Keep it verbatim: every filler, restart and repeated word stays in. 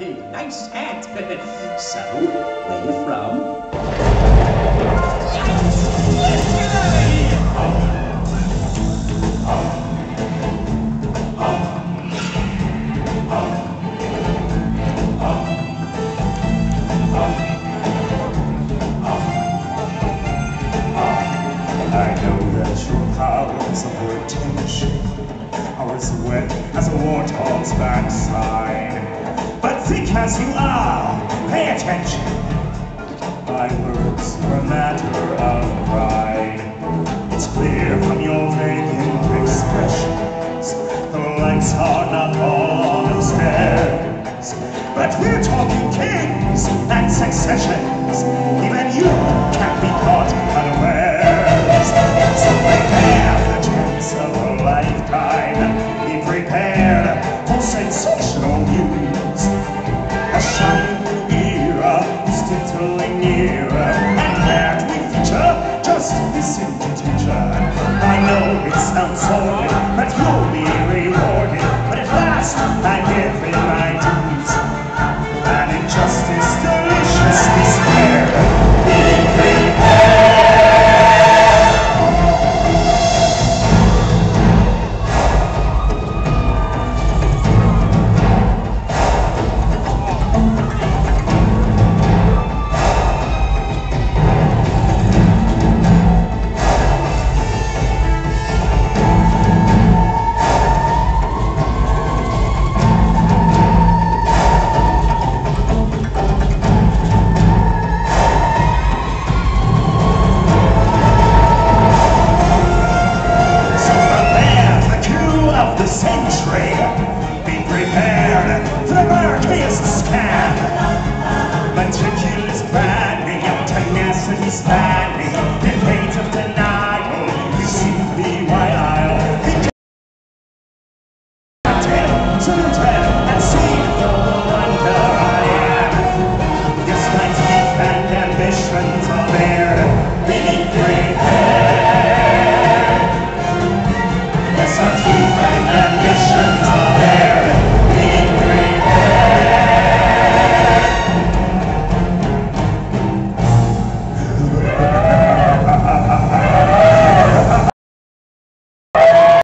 Hey, nice hat. So, where you from? Let's get out of here! I know that your powers of retention are as wet as a warthog's backside. But thick as you are, pay attention. My words are a matter of pride. It's clear from your vacant expressions the lights are not all on stairs. But we're talking kings and successions. Even you can't be caught unawares. So prepare the chance of a lifetime. Be prepared for sensational news. A shining new era is titillating nearer, and there to be feature, just listen to teacher. I know it sounds sordid, but you'll be rewarded. But at last, I give in my dues. An injustice deliciously scared. Be prepared. Century.